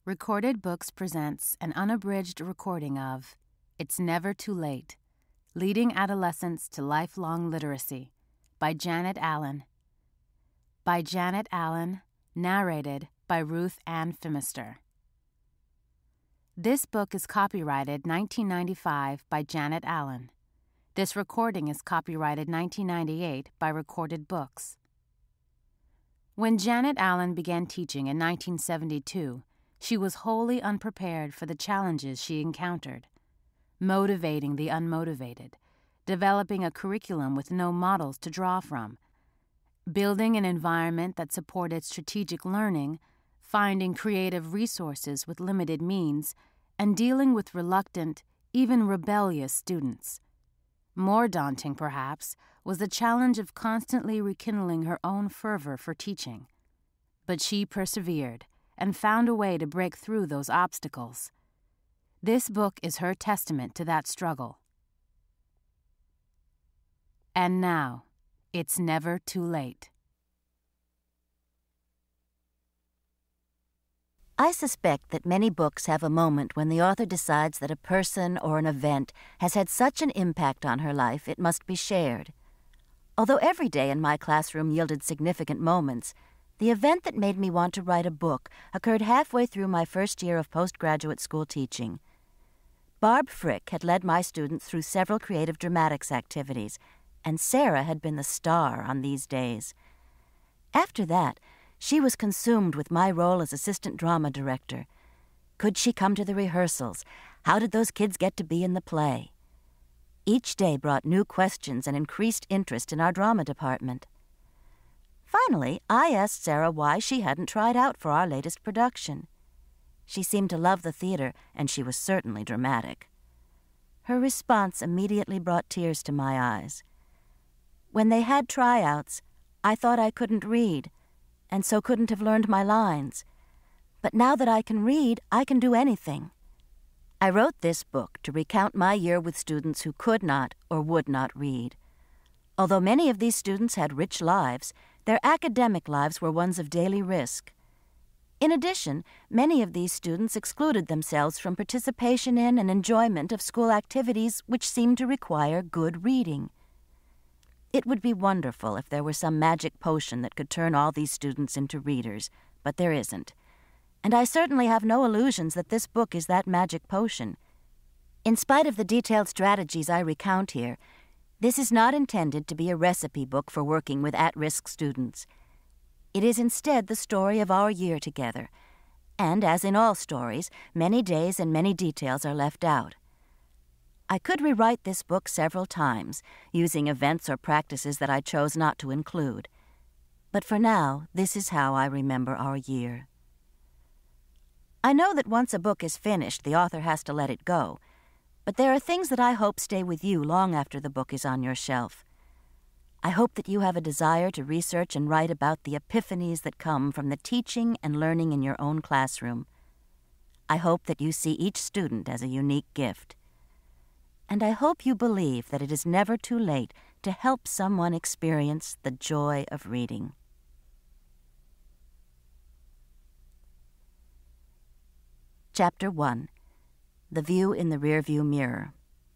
Recorded Books presents an unabridged recording of It's Never Too Late, Leading Adolescents to Lifelong Literacy by Janet Allen. By Janet Allen, narrated by Ruth Ann Phimister. This book is copyrighted 1995 by Janet Allen. This recording is copyrighted 1998 by Recorded Books. When Janet Allen began teaching in 1972, she was wholly unprepared for the challenges she encountered, motivating the unmotivated, developing a curriculum with no models to draw from, building an environment that supported strategic learning, finding creative resources with limited means, and dealing with reluctant, even rebellious students. More daunting, perhaps, was the challenge of constantly rekindling her own fervor for teaching. But she persevered and found a way to break through those obstacles. This book is her testament to that struggle. And now, it's never too late. I suspect that many books have a moment when the author decides that a person or an event has had such an impact on her life it must be shared. Although every day in my classroom yielded significant moments, the event that made me want to write a book occurred halfway through my first year of postgraduate school teaching. Barb Frick had led my students through several creative dramatics activities, and Sarah had been the star on these days. After that, she was consumed with my role as assistant drama director. Could she come to the rehearsals? How did those kids get to be in the play? Each day brought new questions and increased interest in our drama department. Finally, I asked Sarah why she hadn't tried out for our latest production. She seemed to love the theater, and she was certainly dramatic. Her response immediately brought tears to my eyes. When they had tryouts, I thought I couldn't read, and so couldn't have learned my lines. But now that I can read, I can do anything. I wrote this book to recount my year with students who could not or would not read. Although many of these students had rich lives, their academic lives were ones of daily risk. In addition, many of these students excluded themselves from participation in and enjoyment of school activities which seemed to require good reading. It would be wonderful if there were some magic potion that could turn all these students into readers, but there isn't. And I certainly have no illusions that this book is that magic potion. In spite of the detailed strategies I recount here, this is not intended to be a recipe book for working with at-risk students. It is instead the story of our year together, and as in all stories, many days and many details are left out. I could rewrite this book several times, using events or practices that I chose not to include. But for now, this is how I remember our year. I know that once a book is finished, the author has to let it go. But there are things that I hope stay with you long after the book is on your shelf. I hope that you have a desire to research and write about the epiphanies that come from the teaching and learning in your own classroom. I hope that you see each student as a unique gift. And I hope you believe that it is never too late to help someone experience the joy of reading. Chapter 1. The View in the Rearview Mirror.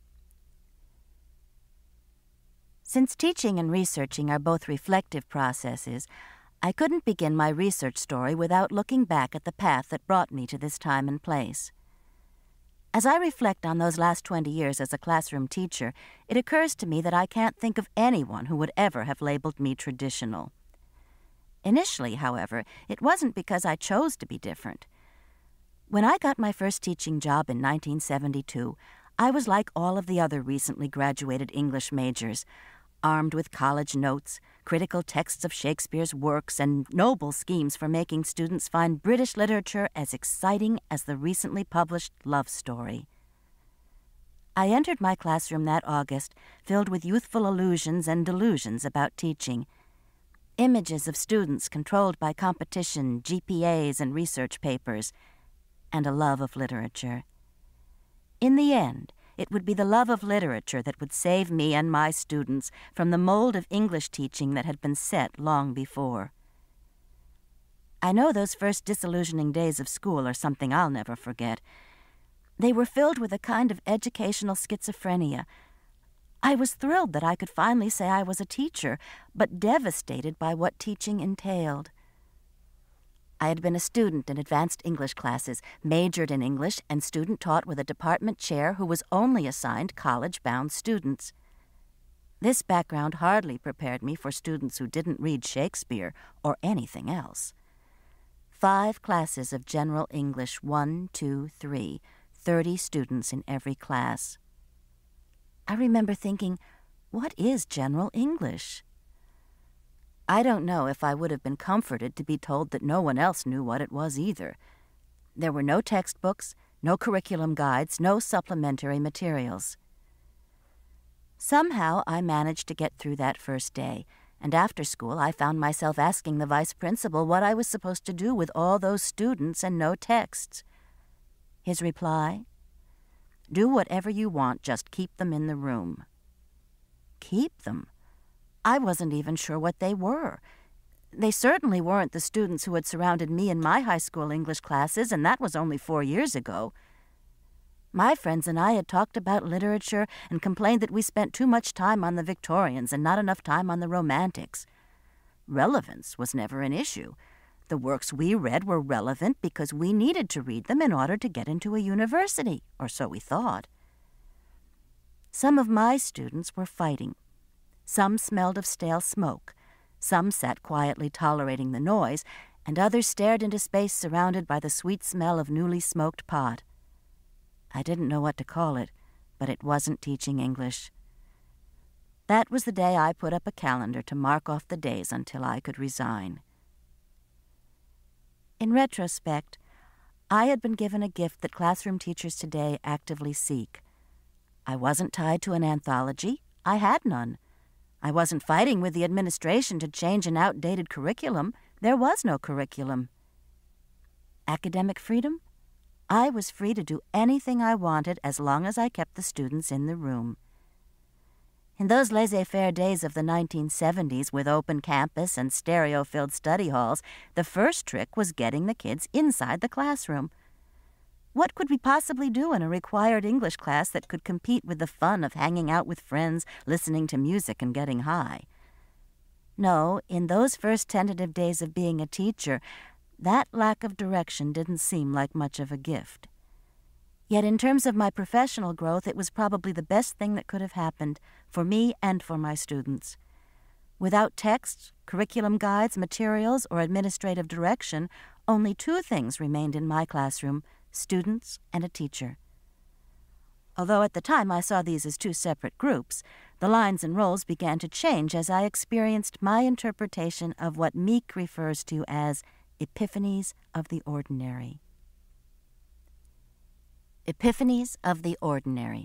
Since teaching and researching are both reflective processes, I couldn't begin my research story without looking back at the path that brought me to this time and place. As I reflect on those last 20 years as a classroom teacher, it occurs to me that I can't think of anyone who would ever have labeled me traditional. Initially, however, it wasn't because I chose to be different. When I got my first teaching job in 1972, I was like all of the other recently graduated English majors, armed with college notes, critical texts of Shakespeare's works, and noble schemes for making students find British literature as exciting as the recently published love story. I entered my classroom that August filled with youthful illusions and delusions about teaching. Images of students controlled by competition, GPAs, and research papers, and a love of literature. In the end, it would be the love of literature that would save me and my students from the mold of English teaching that had been set long before. I know those first disillusioning days of school are something I'll never forget. They were filled with a kind of educational schizophrenia. I was thrilled that I could finally say I was a teacher, but devastated by what teaching entailed. I had been a student in advanced English classes, majored in English, and student taught with a department chair who was only assigned college-bound students. This background hardly prepared me for students who didn't read Shakespeare or anything else. 5 classes of general English, 1, 2, 3, 30 students in every class. I remember thinking, what is general English? I don't know if I would have been comforted to be told that no one else knew what it was either. There were no textbooks, no curriculum guides, no supplementary materials. Somehow I managed to get through that first day, and after school I found myself asking the vice principal what I was supposed to do with all those students and no texts. His reply, "Do whatever you want, just keep them in the room." Keep them? I wasn't even sure what they were. They certainly weren't the students who had surrounded me in my high school English classes, and that was only 4 years ago. My friends and I had talked about literature and complained that we spent too much time on the Victorians and not enough time on the Romantics. Relevance was never an issue. The works we read were relevant because we needed to read them in order to get into a university, or so we thought. Some of my students were fighting. Some smelled of stale smoke. Some sat quietly tolerating the noise, and others stared into space surrounded by the sweet smell of newly smoked pot. I didn't know what to call it, but it wasn't teaching English. That was the day I put up a calendar to mark off the days until I could resign. In retrospect, I had been given a gift that classroom teachers today actively seek. I wasn't tied to an anthology. I had none. I wasn't fighting with the administration to change an outdated curriculum. There was no curriculum. Academic freedom? I was free to do anything I wanted as long as I kept the students in the room. In those laissez-faire days of the 1970s with open campus and stereo-filled study halls, the first trick was getting the kids inside the classroom. What could we possibly do in a required English class that could compete with the fun of hanging out with friends, listening to music, and getting high? No, in those first tentative days of being a teacher, that lack of direction didn't seem like much of a gift. Yet in terms of my professional growth, it was probably the best thing that could have happened for me and for my students. Without texts, curriculum guides, materials, or administrative direction, only 2 things remained in my classroom: students and a teacher. Although at the time I saw these as 2 separate groups, the lines and roles began to change as I experienced my interpretation of what Meek refers to as epiphanies of the ordinary. Epiphanies of the ordinary.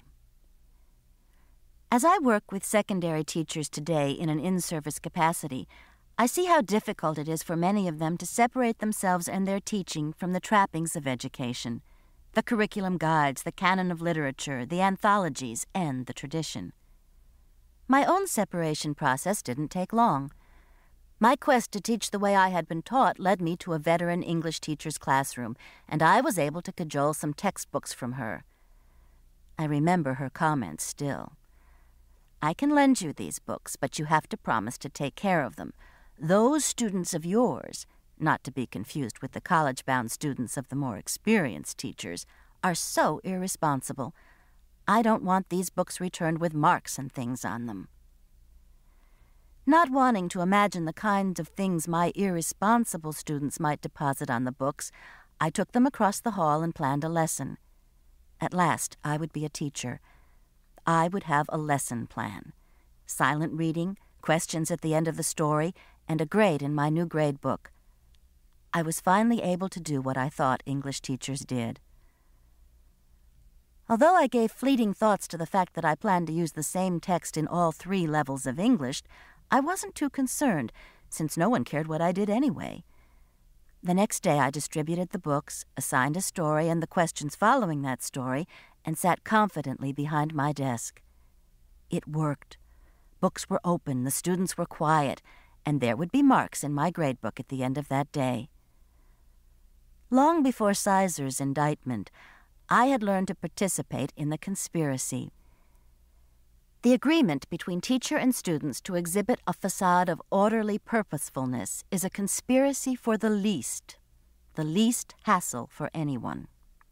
As I work with secondary teachers today in an in-service capacity, I see how difficult it is for many of them to separate themselves and their teaching from the trappings of education, the curriculum guides, the canon of literature, the anthologies, and the tradition. My own separation process didn't take long. My quest to teach the way I had been taught led me to a veteran English teacher's classroom, and I was able to cajole some textbooks from her. I remember her comments still. "I can lend you these books, but you have to promise to take care of them. Those students of yours," not to be confused with the college-bound students of the more experienced teachers, "are so irresponsible. I don't want these books returned with marks and things on them." Not wanting to imagine the kinds of things my irresponsible students might deposit on the books, I took them across the hall and planned a lesson. At last, I would be a teacher. I would have a lesson plan. Silent reading, questions at the end of the story, and a grade in my new grade book. I was finally able to do what I thought English teachers did. Although I gave fleeting thoughts to the fact that I planned to use the same text in all 3 levels of English, I wasn't too concerned, since no one cared what I did anyway. The next day I distributed the books, assigned a story and the questions following that story, and sat confidently behind my desk. It worked. Books were open, the students were quiet, and there would be marks in my gradebook at the end of that day. Long before Sizer's indictment, I had learned to participate in the conspiracy. The agreement between teacher and students to exhibit a facade of orderly purposefulness is a conspiracy for the least hassle for anyone.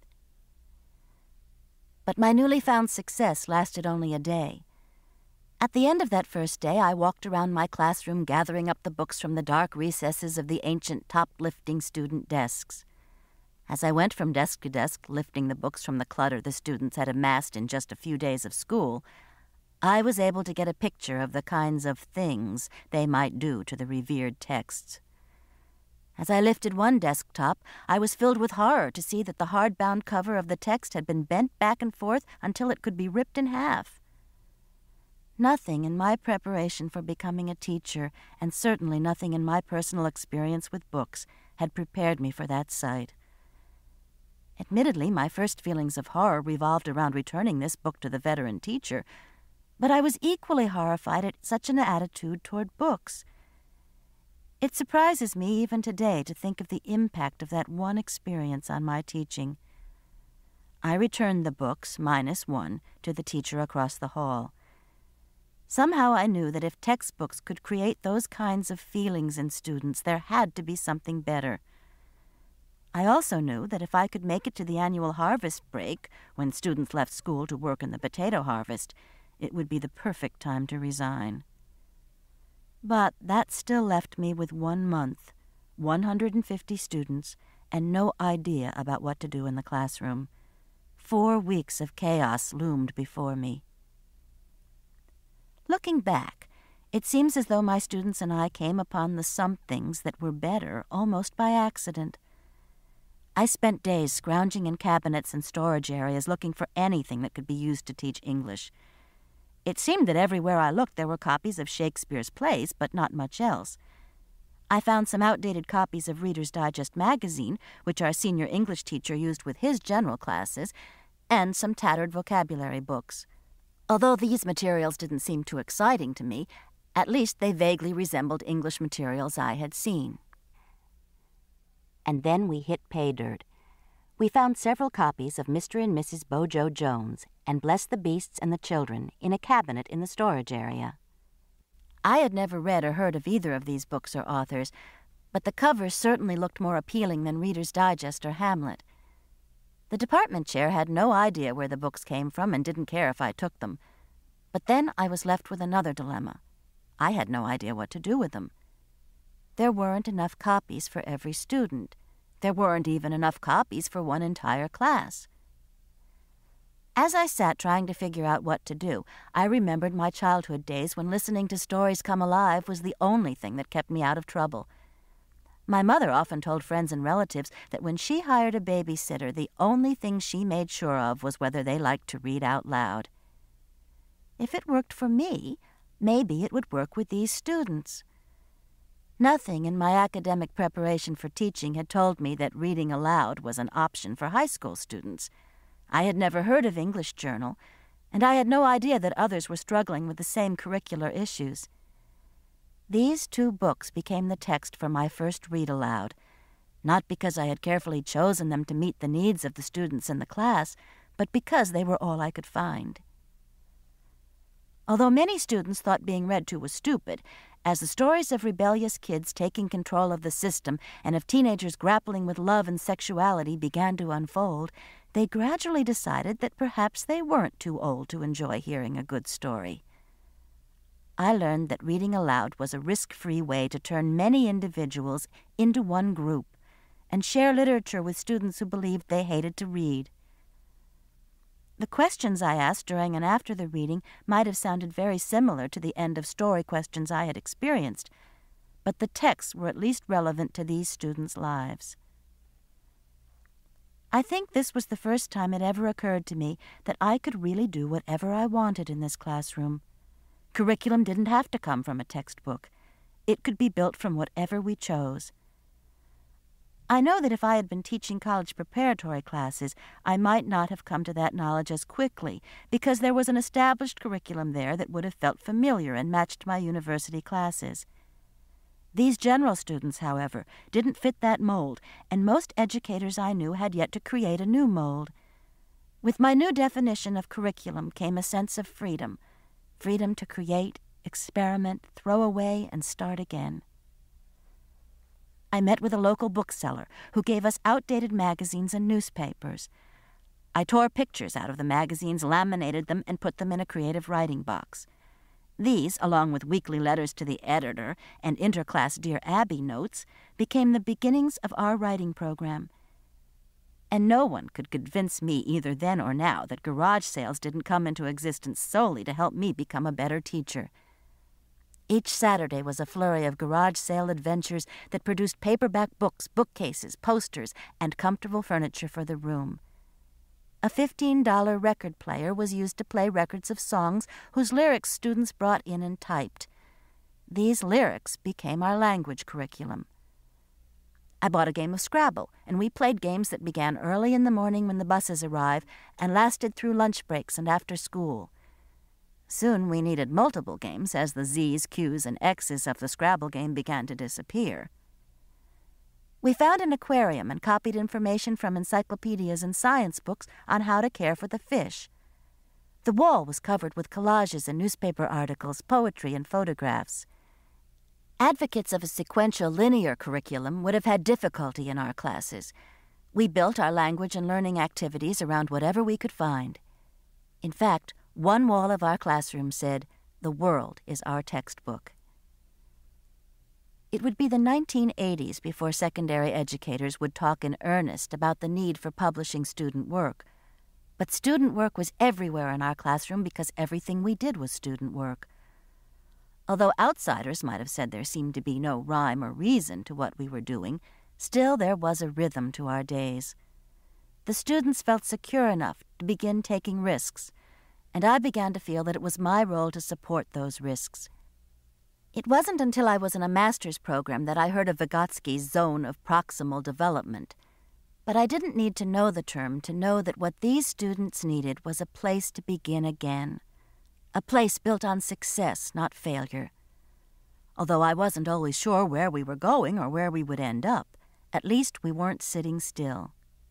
But my newly found success lasted only a day. At the end of that first day, I walked around my classroom gathering up the books from the dark recesses of the ancient top-lifting student desks. As I went from desk to desk, lifting the books from the clutter the students had amassed in just a few days of school, I was able to get a picture of the kinds of things they might do to the revered texts. As I lifted one desktop, I was filled with horror to see that the hardbound cover of the text had been bent back and forth until it could be ripped in half. Nothing in my preparation for becoming a teacher, and certainly nothing in my personal experience with books, had prepared me for that sight. Admittedly, my first feelings of horror revolved around returning this book to the veteran teacher, but I was equally horrified at such an attitude toward books. It surprises me even today to think of the impact of that one experience on my teaching. I returned the books, -1, to the teacher across the hall. Somehow I knew that if textbooks could create those kinds of feelings in students, there had to be something better. I also knew that if I could make it to the annual harvest break, when students left school to work in the potato harvest, it would be the perfect time to resign. But that still left me with 1 month, 150 students, and no idea about what to do in the classroom. 4 weeks of chaos loomed before me. Looking back, it seems as though my students and I came upon the somethings that were better almost by accident. I spent days scrounging in cabinets and storage areas looking for anything that could be used to teach English. It seemed that everywhere I looked there were copies of Shakespeare's plays, but not much else. I found some outdated copies of Reader's Digest magazine, which our senior English teacher used with his general classes, and some tattered vocabulary books. Although these materials didn't seem too exciting to me, at least they vaguely resembled English materials I had seen. And then we hit pay dirt. We found several copies of Mr. and Mrs. Bojo Jones and Bless the Beasts and the Children in a cabinet in the storage area. I had never read or heard of either of these books or authors, but the covers certainly looked more appealing than Reader's Digest or Hamlet. The department chair had no idea where the books came from and didn't care if I took them. But then I was left with another dilemma. I had no idea what to do with them. There weren't enough copies for every student. There weren't even enough copies for one entire class. As I sat trying to figure out what to do, I remembered my childhood days when listening to stories come alive was the only thing that kept me out of trouble. My mother often told friends and relatives that when she hired a babysitter, the only thing she made sure of was whether they liked to read out loud. If it worked for me, maybe it would work with these students. Nothing in my academic preparation for teaching had told me that reading aloud was an option for high school students. I had never heard of English Journal, and I had no idea that others were struggling with the same curricular issues. These 2 books became the text for my first read aloud, not because I had carefully chosen them to meet the needs of the students in the class, but because they were all I could find. Although many students thought being read to was stupid, as the stories of rebellious kids taking control of the system and of teenagers grappling with love and sexuality began to unfold, they gradually decided that perhaps they weren't too old to enjoy hearing a good story. I learned that reading aloud was a risk-free way to turn many individuals into one group and share literature with students who believed they hated to read. The questions I asked during and after the reading might have sounded very similar to the end-of-story questions I had experienced, but the texts were at least relevant to these students' lives. I think this was the first time it ever occurred to me that I could really do whatever I wanted in this classroom. Curriculum didn't have to come from a textbook. It could be built from whatever we chose. I know that if I had been teaching college preparatory classes, I might not have come to that knowledge as quickly, because there was an established curriculum there that would have felt familiar and matched my university classes. These general students, however, didn't fit that mold, and most educators I knew had yet to create a new mold. With my new definition of curriculum came a sense of freedom to create, experiment, throw away, and start again. I met with a local bookseller who gave us outdated magazines and newspapers. I tore pictures out of the magazines, laminated them, and put them in a creative writing box. These, along with weekly letters to the editor and interclass Dear Abby notes, became the beginnings of our writing program. And no one could convince me either then or now that garage sales didn't come into existence solely to help me become a better teacher. Each Saturday was a flurry of garage sale adventures that produced paperback books, bookcases, posters, and comfortable furniture for the room. A $15 record player was used to play records of songs whose lyrics students brought in and typed. These lyrics became our language curriculum. I bought a game of Scrabble, and we played games that began early in the morning when the buses arrived and lasted through lunch breaks and after school. Soon we needed multiple games as the Z's, Q's, and X's of the Scrabble game began to disappear. We found an aquarium and copied information from encyclopedias and science books on how to care for the fish. The wall was covered with collages and newspaper articles, poetry, and photographs. Advocates of a sequential linear curriculum would have had difficulty in our classes. We built our language and learning activities around whatever we could find. In fact, one wall of our classroom said, "The world is our textbook." It would be the 1980s before secondary educators would talk in earnest about the need for publishing student work. But student work was everywhere in our classroom because everything we did was student work. Although outsiders might have said there seemed to be no rhyme or reason to what we were doing, still there was a rhythm to our days. The students felt secure enough to begin taking risks, and I began to feel that it was my role to support those risks. It wasn't until I was in a master's program that I heard of Vygotsky's zone of proximal development. But I didn't need to know the term to know that what these students needed was a place to begin again. A place built on success, not failure. Although I wasn't always sure where we were going or where we would end up, at least we weren't sitting still.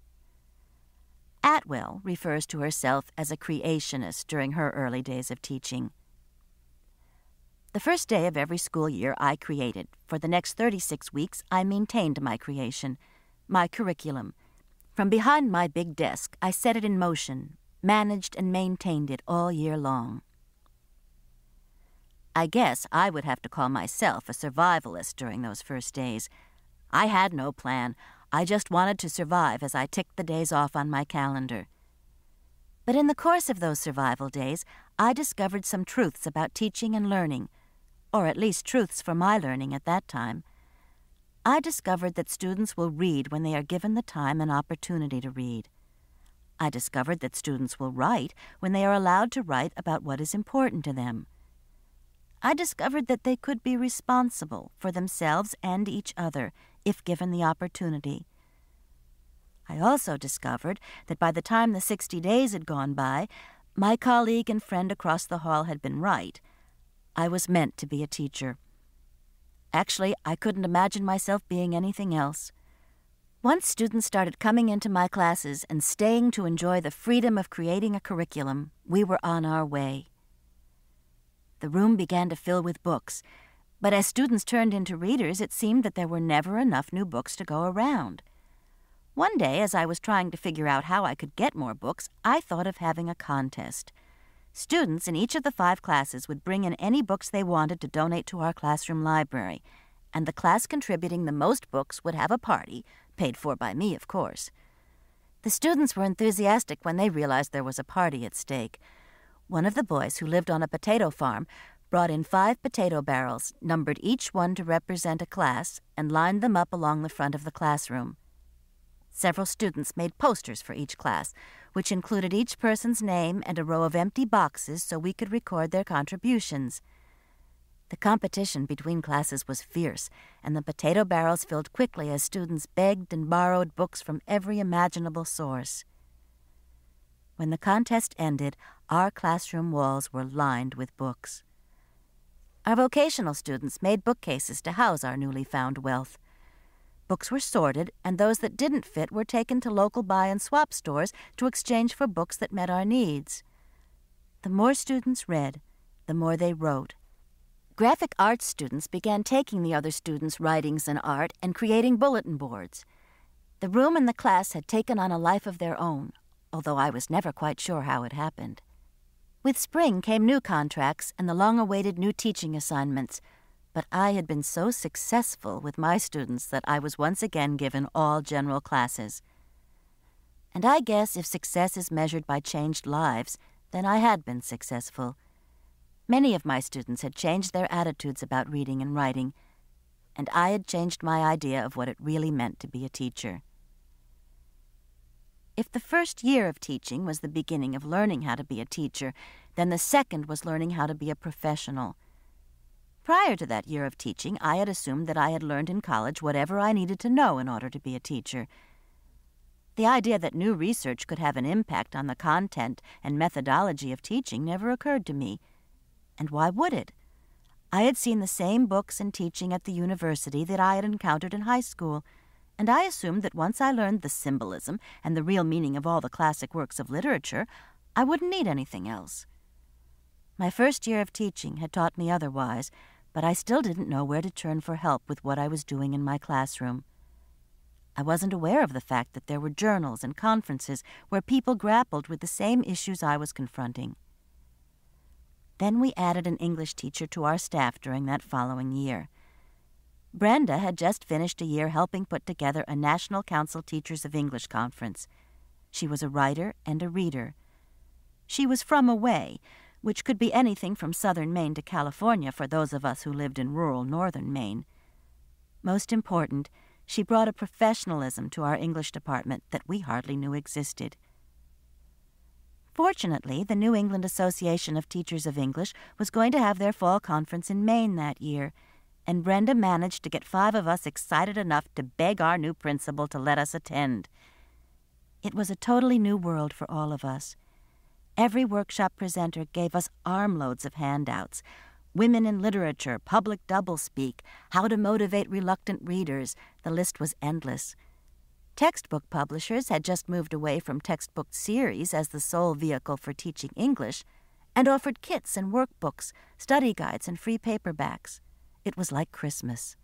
Atwell refers to herself as a creationist during her early days of teaching. The first day of every school year I created. For the next 36 weeks, I maintained my creation, my curriculum. From behind my big desk, I set it in motion, managed and maintained it all year long. I guess I would have to call myself a survivalist during those first days. I had no plan. I just wanted to survive as I ticked the days off on my calendar. But in the course of those survival days, I discovered some truths about teaching and learning, or at least truths for my learning at that time. I discovered that students will read when they are given the time and opportunity to read. I discovered that students will write when they are allowed to write about what is important to them. I discovered that they could be responsible for themselves and each other if given the opportunity. I also discovered that by the time the 60 days had gone by, my colleague and friend across the hall had been right. I was meant to be a teacher. Actually, I couldn't imagine myself being anything else. Once students started coming into my classes and staying to enjoy the freedom of creating a curriculum, we were on our way. The room began to fill with books, but as students turned into readers, it seemed that there were never enough new books to go around. One day, as I was trying to figure out how I could get more books, I thought of having a contest. Students in each of the 5 classes would bring in any books they wanted to donate to our classroom library, and the class contributing the most books would have a party, paid for by me, of course. The students were enthusiastic when they realized there was a party at stake. One of the boys who lived on a potato farm brought in 5 potato barrels, numbered each one to represent a class, and lined them up along the front of the classroom. Several students made posters for each class, which included each person's name and a row of empty boxes so we could record their contributions. The competition between classes was fierce, and the potato barrels filled quickly as students begged and borrowed books from every imaginable source. When the contest ended, our classroom walls were lined with books. Our vocational students made bookcases to house our newly found wealth. Books were sorted, and those that didn't fit were taken to local buy-and-swap stores to exchange for books that met our needs. The more students read, the more they wrote. Graphic arts students began taking the other students' writings and art and creating bulletin boards. The room and the class had taken on a life of their own, although I was never quite sure how it happened. With spring came new contracts and the long-awaited new teaching assignments, but I had been so successful with my students that I was once again given all general classes. And I guess if success is measured by changed lives, then I had been successful. Many of my students had changed their attitudes about reading and writing, and I had changed my idea of what it really meant to be a teacher. If the first year of teaching was the beginning of learning how to be a teacher, then the second was learning how to be a professional. Prior to that year of teaching, I had assumed that I had learned in college whatever I needed to know in order to be a teacher. The idea that new research could have an impact on the content and methodology of teaching never occurred to me. And why would it? I had seen the same books and teaching at the university that I had encountered in high school, and I assumed that once I learned the symbolism and the real meaning of all the classic works of literature, I wouldn't need anything else. My first year of teaching had taught me otherwise, but I still didn't know where to turn for help with what I was doing in my classroom. I wasn't aware of the fact that there were journals and conferences where people grappled with the same issues I was confronting. Then we added an English teacher to our staff during that following year. Brenda had just finished a year helping put together a National Council Teachers of English conference. She was a writer and a reader. She was from away, which could be anything from southern Maine to California for those of us who lived in rural northern Maine. Most important, she brought a professionalism to our English department that we hardly knew existed. Fortunately, the New England Association of Teachers of English was going to have their fall conference in Maine that year, and Brenda managed to get 5 of us excited enough to beg our new principal to let us attend. It was a totally new world for all of us. Every workshop presenter gave us armloads of handouts: women in literature, public doublespeak, how to motivate reluctant readers. The list was endless. Textbook publishers had just moved away from textbook series as the sole vehicle for teaching English and offered kits and workbooks, study guides, and free paperbacks. It was like Christmas.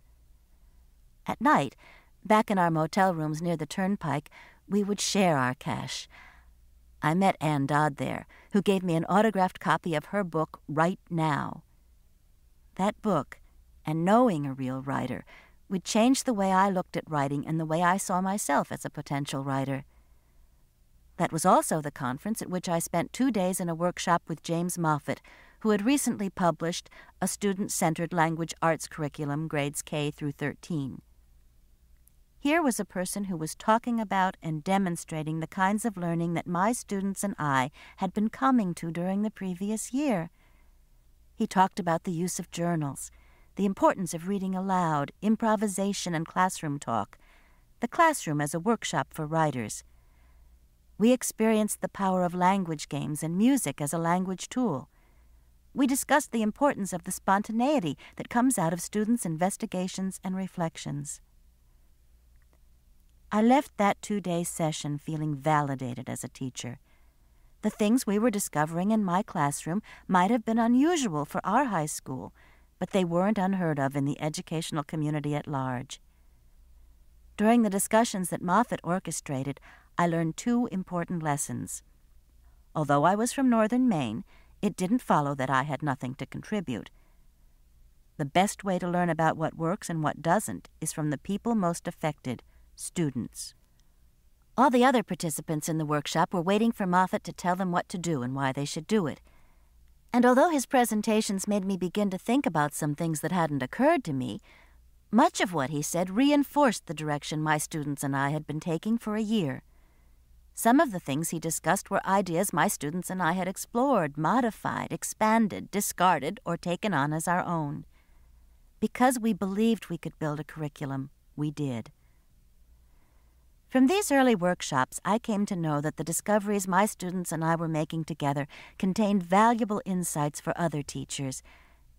At night, back in our motel rooms near the turnpike, we would share our cash. I met Ann Dodd there, who gave me an autographed copy of her book, Right Now. That book, and knowing a real writer, would change the way I looked at writing and the way I saw myself as a potential writer. That was also the conference at which I spent 2 days in a workshop with James Moffat, who had recently published a student-centered language arts curriculum, grades K through 13. Here was a person who was talking about and demonstrating the kinds of learning that my students and I had been coming to during the previous year. He talked about the use of journals, the importance of reading aloud, improvisation and classroom talk, the classroom as a workshop for writers. We experienced the power of language games and music as a language tool. We discussed the importance of the spontaneity that comes out of students' investigations and reflections. I left that 2-day session feeling validated as a teacher. The things we were discovering in my classroom might have been unusual for our high school, but they weren't unheard of in the educational community at large. During the discussions that Moffat orchestrated, I learned 2 important lessons. Although I was from northern Maine, it didn't follow that I had nothing to contribute. The best way to learn about what works and what doesn't is from the people most affected, students. All the other participants in the workshop were waiting for Moffat to tell them what to do and why they should do it. And although his presentations made me begin to think about some things that hadn't occurred to me, much of what he said reinforced the direction my students and I had been taking for a year. Some of the things he discussed were ideas my students and I had explored, modified, expanded, discarded, or taken on as our own. Because we believed we could build a curriculum, we did. From these early workshops, I came to know that the discoveries my students and I were making together contained valuable insights for other teachers,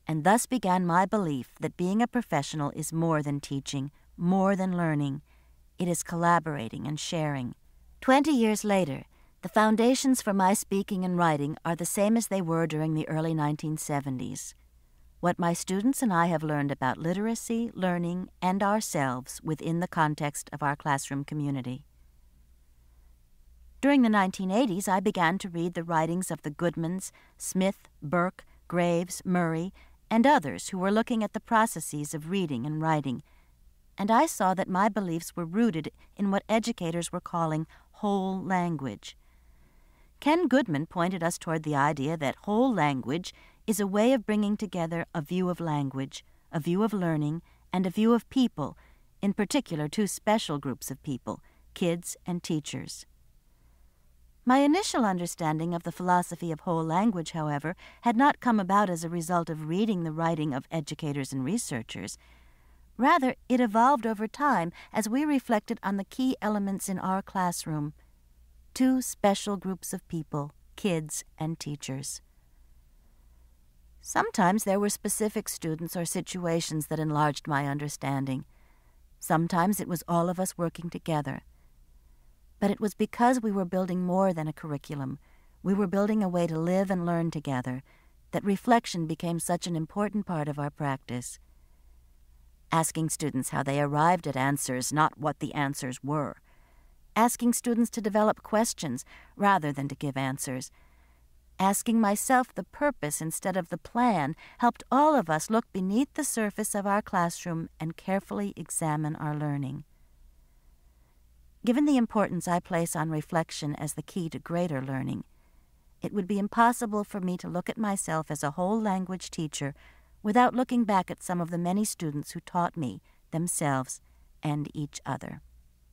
And thus began my belief that being a professional is more than teaching, more than learning. It is collaborating and sharing. 20 years later, the foundations for my speaking and writing are the same as they were during the early 1970s. What my students and I have learned about literacy, learning, and ourselves within the context of our classroom community. During the 1980s, I began to read the writings of the Goodmans, Smith, Burke, Graves, Murray, and others who were looking at the processes of reading and writing, and I saw that my beliefs were rooted in what educators were calling whole language. Ken Goodman pointed us toward the idea that whole language is a way of bringing together a view of language, a view of learning, and a view of people, in particular two special groups of people, kids and teachers. My initial understanding of the philosophy of whole language, however, had not come about as a result of reading the writing of educators and researchers. Rather, it evolved over time as we reflected on the key elements in our classroom. Two special groups of people, kids and teachers. Sometimes there were specific students or situations that enlarged my understanding. Sometimes it was all of us working together. But it was because we were building more than a curriculum, we were building a way to live and learn together, that reflection became such an important part of our practice. Asking students how they arrived at answers, not what the answers were. Asking students to develop questions rather than to give answers. Asking myself the purpose instead of the plan helped all of us look beneath the surface of our classroom and carefully examine our learning. Given the importance I place on reflection as the key to greater learning, it would be impossible for me to look at myself as a whole language teacher without looking back at some of the many students who taught me, themselves, and each other.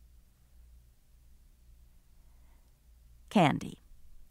Candy.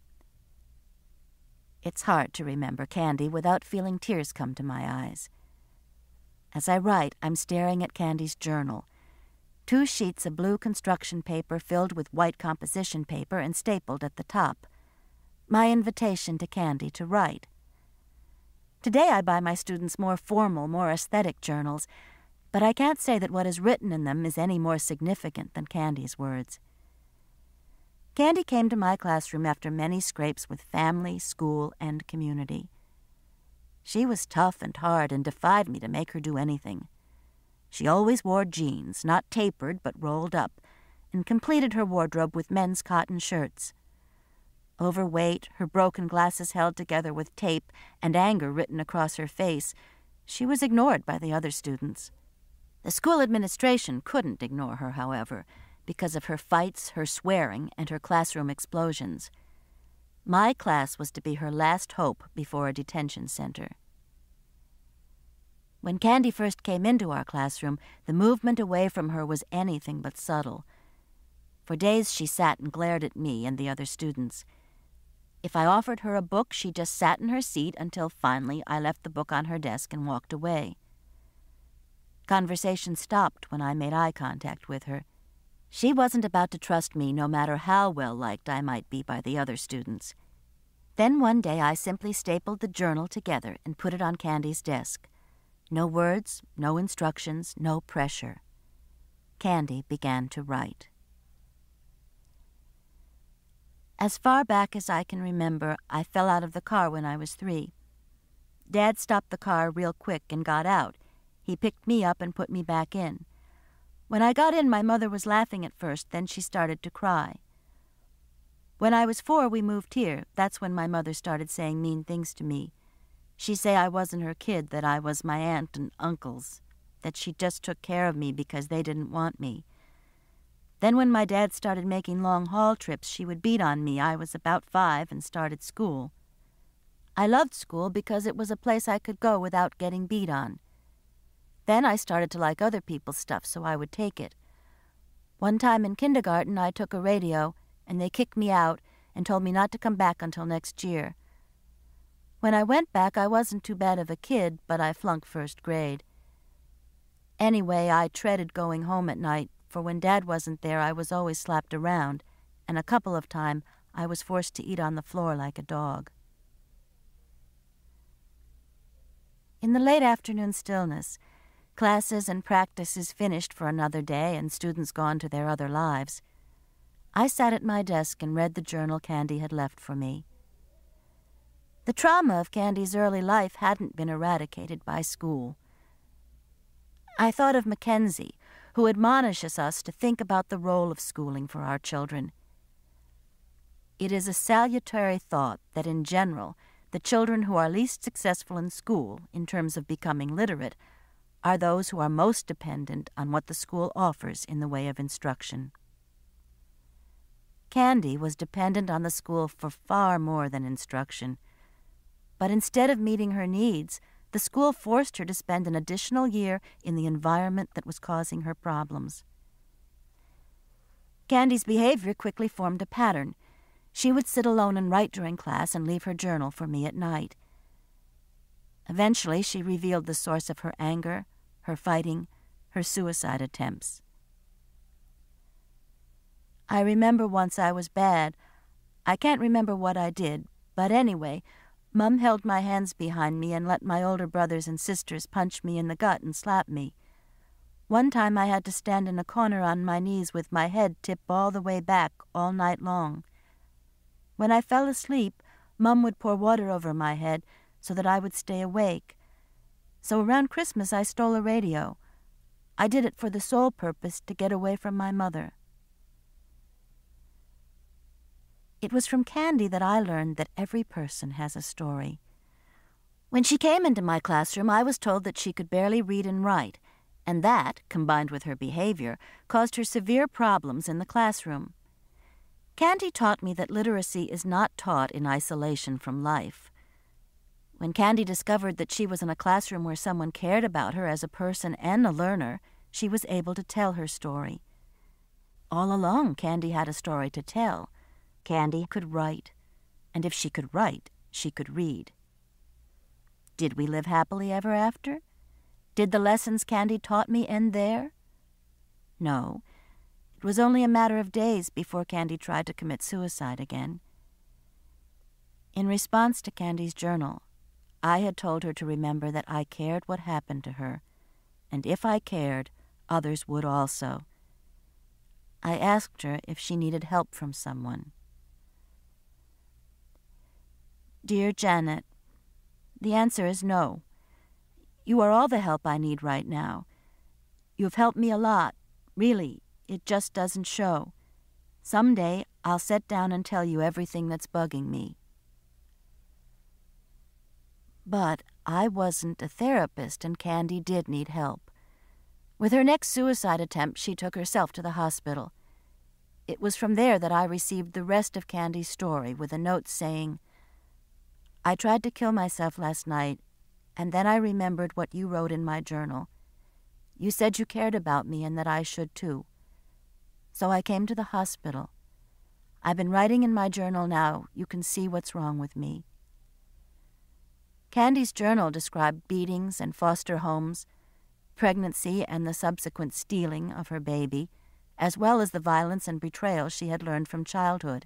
It's hard to remember Candy without feeling tears come to my eyes. As I write, I'm staring at Candy's journal. 2 sheets of blue construction paper filled with white composition paper and stapled at the top. My invitation to Candy to write. Today I buy my students more formal, more aesthetic journals, but I can't say that what is written in them is any more significant than Candy's words. Candy came to my classroom after many scrapes with family, school, and community. She was tough and hard and defied me to make her do anything. She always wore jeans, not tapered but rolled up, and completed her wardrobe with men's cotton shirts. Overweight, her broken glasses held together with tape and anger written across her face, she was ignored by the other students. The school administration couldn't ignore her, however, because of her fights, her swearing, and her classroom explosions. My class was to be her last hope before a detention center. When Candy first came into our classroom, the movement away from her was anything but subtle. For days she sat and glared at me and the other students. If I offered her a book, she just sat in her seat until finally I left the book on her desk and walked away. Conversation stopped when I made eye contact with her. She wasn't about to trust me no matter how well-liked I might be by the other students. Then one day I simply stapled the journal together and put it on Candy's desk. No words, no instructions, no pressure. Candy began to write. As far back as I can remember, I fell out of the car when I was 3. Dad stopped the car real quick and got out. He picked me up and put me back in. When I got in, my mother was laughing at first, then she started to cry. When I was 4, we moved here. That's when my mother started saying mean things to me. She'd say I wasn't her kid, that I was my aunt and uncle's, that she just took care of me because they didn't want me. Then when my dad started making long-haul trips, she would beat on me. I was about 5 and started school. I loved school because it was a place I could go without getting beat on. Then I started to like other people's stuff, so I would take it. One time in kindergarten, I took a radio, and they kicked me out and told me not to come back until next year. When I went back, I wasn't too bad of a kid, but I flunked 1st grade. Anyway, I dreaded going home at night, for when Dad wasn't there, I was always slapped around, and a couple of times I was forced to eat on the floor like a dog. In the late afternoon stillness, classes and practices finished for another day and students gone to their other lives, I sat at my desk and read the journal Candy had left for me. The trauma of Candy's early life hadn't been eradicated by school. I thought of Mackenzie, who admonishes us to think about the role of schooling for our children. It is a salutary thought that in general, the children who are least successful in school in terms of becoming literate are those who are most dependent on what the school offers in the way of instruction. Candy was dependent on the school for far more than instruction, but instead of meeting her needs, the school forced her to spend an additional year in the environment that was causing her problems. Candy's behavior quickly formed a pattern. She would sit alone and write during class and leave her journal for me at night. Eventually, she revealed the source of her anger, her fighting, her suicide attempts. I remember once I was bad. I can't remember what I did, but anyway, Mum held my hands behind me and let my older brothers and sisters punch me in the gut and slap me. One time I had to stand in a corner on my knees with my head tipped all the way back all night long. When I fell asleep, Mum would pour water over my head so that I would stay awake. So around Christmas I stole a radio. I did it for the sole purpose to get away from my mother. It was from Candy that I learned that every person has a story. When she came into my classroom, I was told that she could barely read and write, and that, combined with her behavior, caused her severe problems in the classroom. Candy taught me that literacy is not taught in isolation from life. When Candy discovered that she was in a classroom where someone cared about her as a person and a learner, she was able to tell her story. All along, Candy had a story to tell. Candy could write, and if she could write, she could read. Did we live happily ever after? Did the lessons Candy taught me end there? No. It was only a matter of days before Candy tried to commit suicide again. In response to Candy's journal, I had told her to remember that I cared what happened to her, and if I cared, others would also. I asked her if she needed help from someone. Dear Janet, the answer is no. You are all the help I need right now. You've helped me a lot, really. It just doesn't show. Someday I'll sit down and tell you everything that's bugging me. But I wasn't a therapist, and Candy did need help. With her next suicide attempt, she took herself to the hospital. It was from there that I received the rest of Candy's story with a note saying, I tried to kill myself last night, and then I remembered what you wrote in my journal. You said you cared about me and that I should too. So I came to the hospital. I've been writing in my journal now. You can see what's wrong with me. Candy's journal described beatings and foster homes, pregnancy and the subsequent stealing of her baby, as well as the violence and betrayal she had learned from childhood.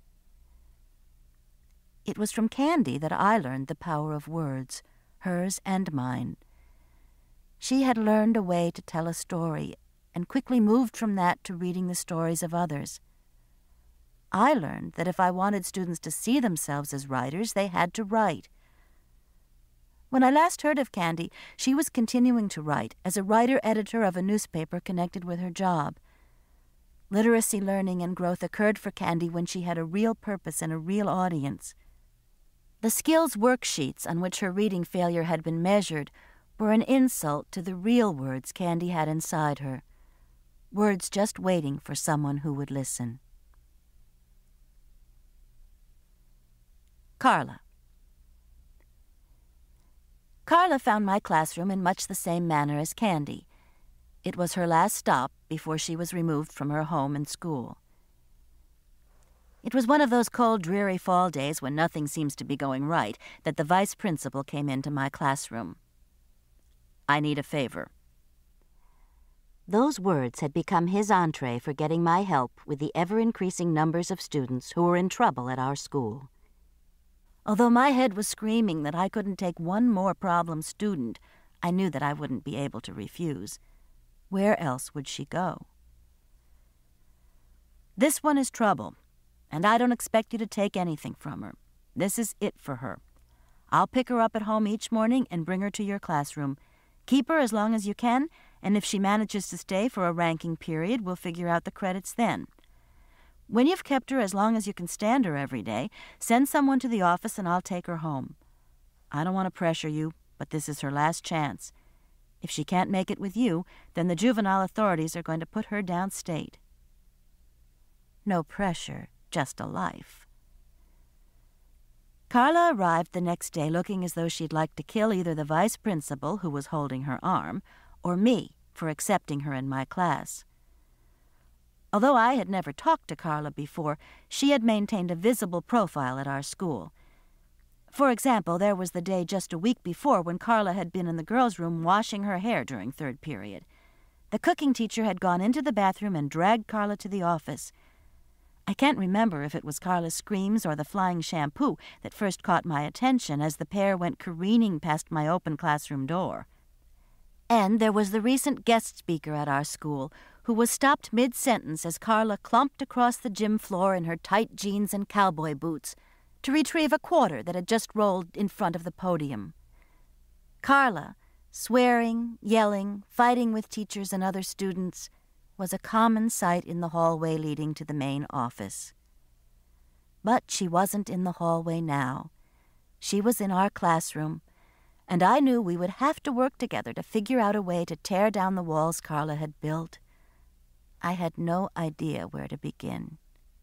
It was from Candy that I learned the power of words, hers and mine. She had learned a way to tell a story and quickly moved from that to reading the stories of others. I learned that if I wanted students to see themselves as writers, they had to write. When I last heard of Candy, she was continuing to write as a writer-editor of a newspaper connected with her job. Literacy learning and growth occurred for Candy when she had a real purpose and a real audience. The skills worksheets on which her reading failure had been measured were an insult to the real words Candy had inside her, words just waiting for someone who would listen. Carla. Carla found my classroom in much the same manner as Candy. It was her last stop before she was removed from her home and school. It was one of those cold, dreary fall days when nothing seems to be going right that the vice principal came into my classroom. I need a favor. Those words had become his entree for getting my help with the ever-increasing numbers of students who were in trouble at our school. Although my head was screaming that I couldn't take one more problem student, I knew that I wouldn't be able to refuse. Where else would she go? This one is trouble, and I don't expect you to take anything from her. This is it for her. I'll pick her up at home each morning and bring her to your classroom. Keep her as long as you can, and if she manages to stay for a ranking period, we'll figure out the credits then. When you've kept her as long as you can stand her every day, send someone to the office and I'll take her home. I don't want to pressure you, but this is her last chance. If she can't make it with you, then the juvenile authorities are going to put her downstate. No pressure, just a life. Carla arrived the next day looking as though she'd like to kill either the vice principal, who was holding her arm, or me for accepting her in my class. Although I had never talked to Carla before, she had maintained a visible profile at our school. For example, there was the day just a week before when Carla had been in the girls' room washing her hair during third period. The cooking teacher had gone into the bathroom and dragged Carla to the office. I can't remember if it was Carla's screams or the flying shampoo that first caught my attention as the pair went careening past my open classroom door. And there was the recent guest speaker at our school, who was stopped mid-sentence as Carla clumped across the gym floor in her tight jeans and cowboy boots to retrieve a quarter that had just rolled in front of the podium. Carla, swearing, yelling, fighting with teachers and other students, was a common sight in the hallway leading to the main office. But she wasn't in the hallway now. She was in our classroom, and I knew we would have to work together to figure out a way to tear down the walls Carla had built. I had no idea where to begin.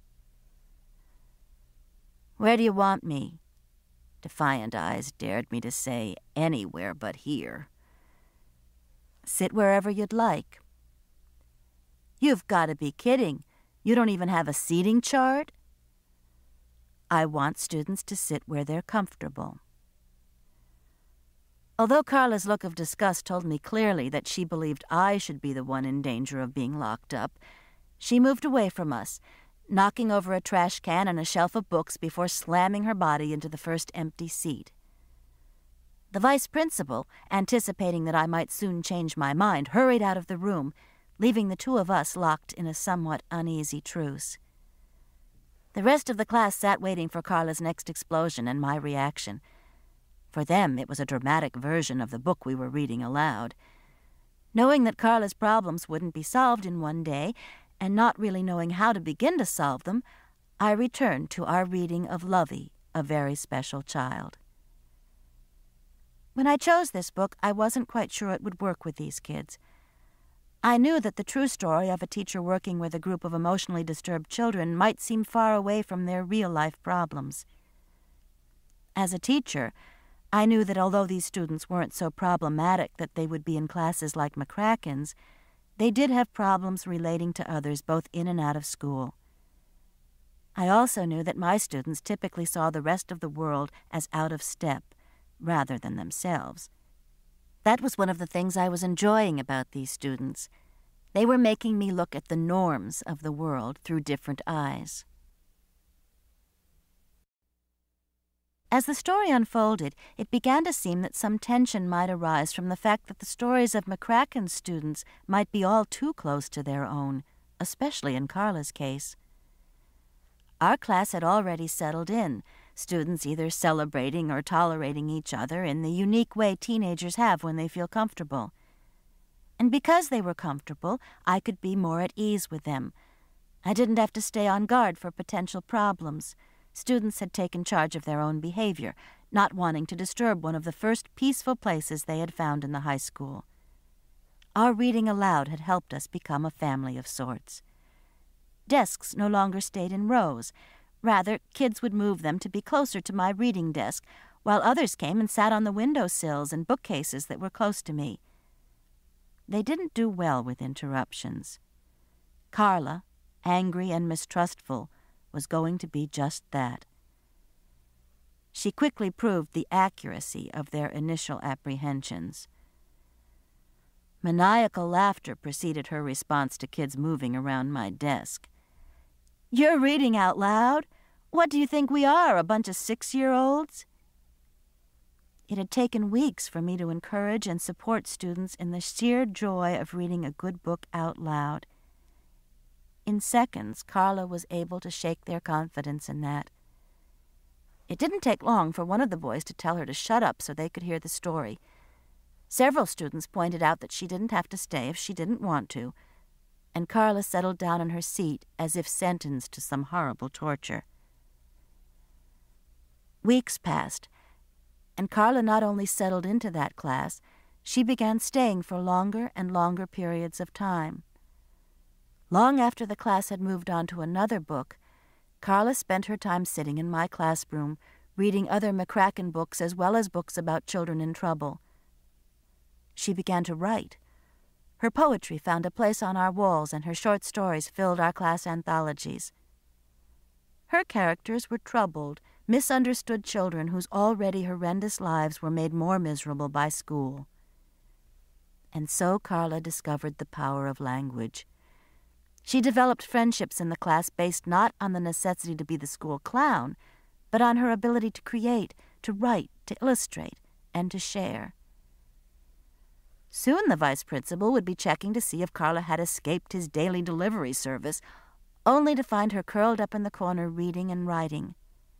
"Where do you want me?" Defiant eyes dared me to say anywhere but here. "Sit wherever you'd like." "You've got to be kidding. You don't even have a seating chart?" "I want students to sit where they're comfortable." Although Carla's look of disgust told me clearly that she believed I should be the one in danger of being locked up, she moved away from us, knocking over a trash can and a shelf of books before slamming her body into the first empty seat. The vice principal, anticipating that I might soon change my mind, hurried out of the room, leaving the two of us locked in a somewhat uneasy truce. The rest of the class sat waiting for Carla's next explosion and my reaction. For them, it was a dramatic version of the book we were reading aloud. Knowing that Carla's problems wouldn't be solved in one day, and not really knowing how to begin to solve them, I returned to our reading of Lovey, A Very Special Child. When I chose this book, I wasn't quite sure it would work with these kids. I knew that the true story of a teacher working with a group of emotionally disturbed children might seem far away from their real-life problems. As a teacher, I knew that although these students weren't so problematic that they would be in classes like McCracken's, they did have problems relating to others both in and out of school. I also knew that my students typically saw the rest of the world as out of step, rather than themselves. That was one of the things I was enjoying about these students. They were making me look at the norms of the world through different eyes. As the story unfolded, it began to seem that some tension might arise from the fact that the stories of McCracken's students might be all too close to their own, especially in Carla's case. Our class had already settled in, students either celebrating or tolerating each other in the unique way teenagers have when they feel comfortable. And because they were comfortable, I could be more at ease with them. I didn't have to stay on guard for potential problems. Students had taken charge of their own behavior, not wanting to disturb one of the first peaceful places they had found in the high school. Our reading aloud had helped us become a family of sorts. Desks no longer stayed in rows. Rather, kids would move them to be closer to my reading desk, while others came and sat on the window sills and bookcases that were close to me. They didn't do well with interruptions. Carla, angry and mistrustful, was going to be just that. She quickly proved the accuracy of their initial apprehensions. Maniacal laughter preceded her response to kids moving around my desk. "You're reading out loud? What do you think we are, a bunch of 6-year-olds? It had taken weeks for me to encourage and support students in the sheer joy of reading a good book out loud. In seconds, Carla was able to shake their confidence in that. It didn't take long for one of the boys to tell her to shut up so they could hear the story. Several students pointed out that she didn't have to stay if she didn't want to, and Carla settled down in her seat as if sentenced to some horrible torture. Weeks passed, and Carla not only settled into that class, she began staying for longer and longer periods of time. Long after the class had moved on to another book, Carla spent her time sitting in my classroom, reading other McCracken books as well as books about children in trouble. She began to write. Her poetry found a place on our walls, and her short stories filled our class anthologies. Her characters were troubled, misunderstood children whose already horrendous lives were made more miserable by school. And so Carla discovered the power of language. She developed friendships in the class based not on the necessity to be the school clown, but on her ability to create, to write, to illustrate, and to share. Soon the vice principal would be checking to see if Carla had escaped his daily delivery service, only to find her curled up in the corner reading and writing.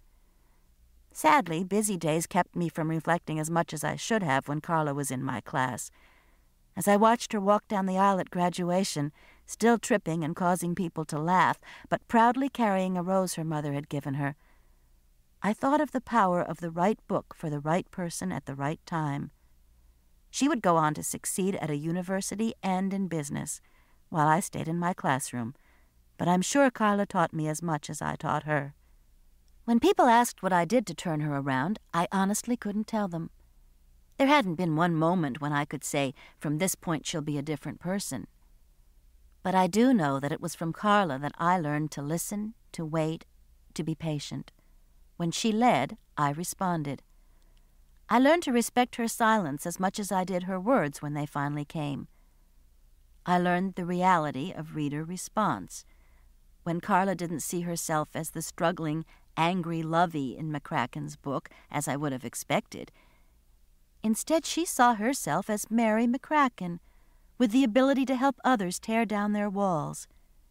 Sadly, busy days kept me from reflecting as much as I should have when Carla was in my class. As I watched her walk down the aisle at graduation, still tripping and causing people to laugh, but proudly carrying a rose her mother had given her, I thought of the power of the right book for the right person at the right time. She would go on to succeed at a university and in business, while I stayed in my classroom, but I'm sure Carla taught me as much as I taught her. When people asked what I did to turn her around, I honestly couldn't tell them. There hadn't been one moment when I could say, from this point she'll be a different person. But I do know that it was from Carla that I learned to listen, to wait, to be patient. When she led, I responded. I learned to respect her silence as much as I did her words when they finally came. I learned the reality of reader response. When Carla didn't see herself as the struggling, angry Lovey in McCracken's book, as I would have expected, instead she saw herself as Mary McCracken, with the ability to help others tear down their walls.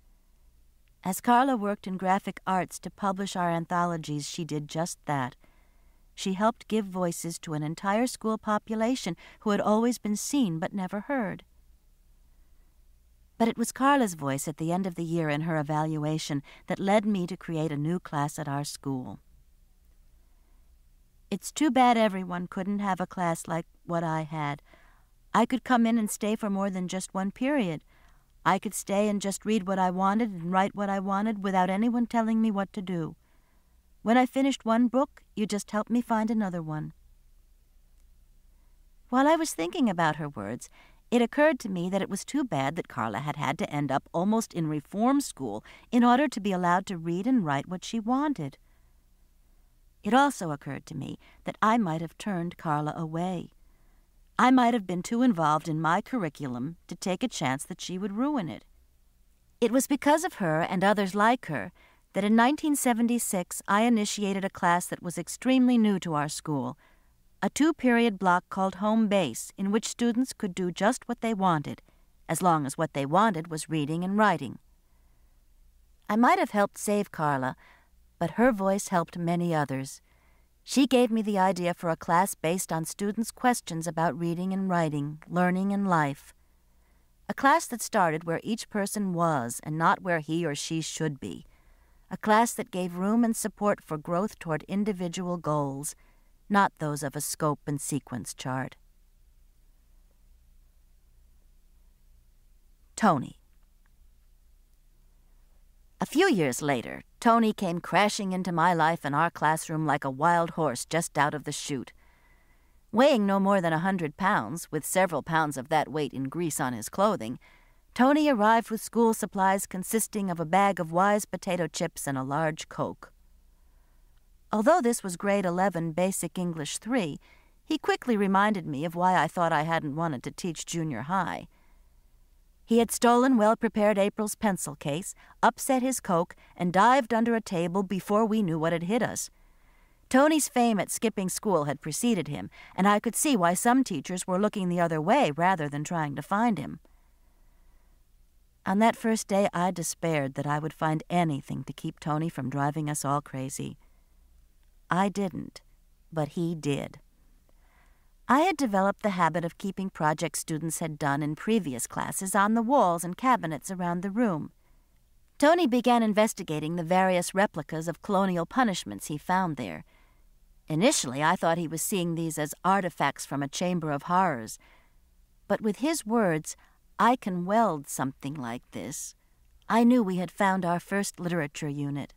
As Carla worked in graphic arts to publish our anthologies, she did just that. She helped give voices to an entire school population who had always been seen but never heard. But it was Carla's voice at the end of the year in her evaluation that led me to create a new class at our school. It's too bad everyone couldn't have a class like what I had. I could come in and stay for more than just one period. I could stay and just read what I wanted and write what I wanted without anyone telling me what to do. When I finished one book, you just helped me find another one. While I was thinking about her words, it occurred to me that it was too bad that Carla had had to end up almost in reform school in order to be allowed to read and write what she wanted. It also occurred to me that I might have turned Carla away. I might have been too involved in my curriculum to take a chance that she would ruin it. It was because of her and others like her that in 1976 I initiated a class that was extremely new to our school, a 2-period block called Home Base, in which students could do just what they wanted, as long as what they wanted was reading and writing. I might have helped save Carla, but her voice helped many others. She gave me the idea for a class based on students' questions about reading and writing, learning and life. A class that started where each person was and not where he or she should be. A class that gave room and support for growth toward individual goals, not those of a scope and sequence chart. Tony. A few years later, Tony came crashing into my life in our classroom like a wild horse just out of the chute. Weighing no more than 100 pounds, with several pounds of that weight in grease on his clothing, Tony arrived with school supplies consisting of a bag of Wise potato chips and a large Coke. Although this was grade 11 Basic English 3, he quickly reminded me of why I thought I hadn't wanted to teach junior high. He had stolen well-prepared April's pencil case, upset his Coke, and dived under a table before we knew what had hit us. Tony's fame at skipping school had preceded him, and I could see why some teachers were looking the other way rather than trying to find him. On that first day, I despaired that I would find anything to keep Tony from driving us all crazy. I didn't, but he did. I had developed the habit of keeping projects students had done in previous classes on the walls and cabinets around the room. Tony began investigating the various replicas of colonial punishments he found there. Initially, I thought he was seeing these as artifacts from a chamber of horrors. But with his words, "I can weld something like this," I knew we had found our first literature unit.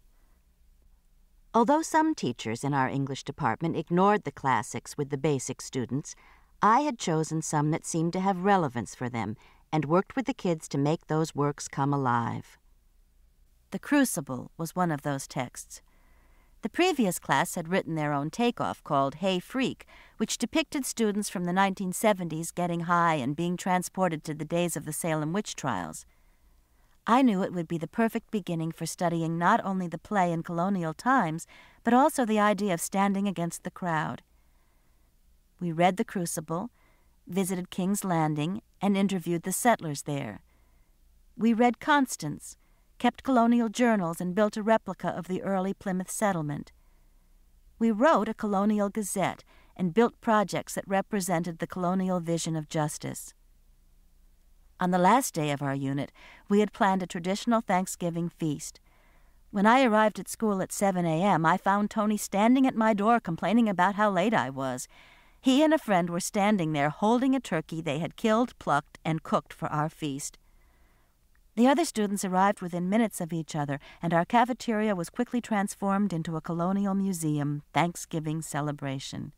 Although some teachers in our English department ignored the classics with the basic students, I had chosen some that seemed to have relevance for them and worked with the kids to make those works come alive. The Crucible was one of those texts. The previous class had written their own takeoff called Hey Freak, which depicted students from the 1970s getting high and being transported to the days of the Salem witch trials. I knew it would be the perfect beginning for studying not only the play in colonial times, but also the idea of standing against the crowd. We read The Crucible, visited King's Landing, and interviewed the settlers there. We read Constance, kept colonial journals, and built a replica of the early Plymouth settlement. We wrote a colonial gazette and built projects that represented the colonial vision of justice. On the last day of our unit, we had planned a traditional Thanksgiving feast. When I arrived at school at 7 a.m., I found Tony standing at my door complaining about how late I was. He and a friend were standing there holding a turkey they had killed, plucked, and cooked for our feast. The other students arrived within minutes of each other, and our cafeteria was quickly transformed into a colonial museum Thanksgiving celebration.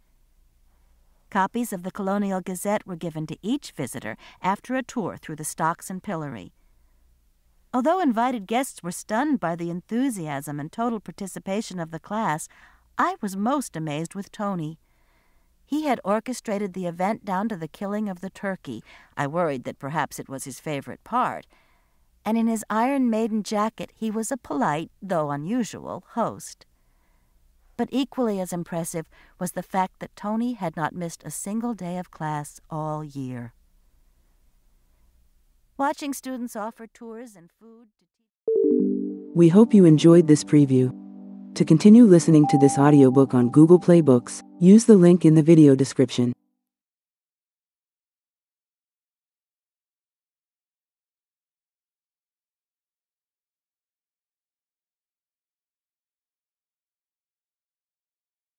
Copies of the Colonial Gazette were given to each visitor after a tour through the stocks and pillory. Although invited guests were stunned by the enthusiasm and total participation of the class, I was most amazed with Tony. He had orchestrated the event down to the killing of the turkey. I worried that perhaps it was his favorite part. And in his Iron Maiden jacket, he was a polite, though unusual, host. But equally as impressive was the fact that Tony had not missed a single day of class all year. Watching students offer tours and food to teach. We hope you enjoyed this preview. To continue listening to this audiobook on Google Play Books, use the link in the video description.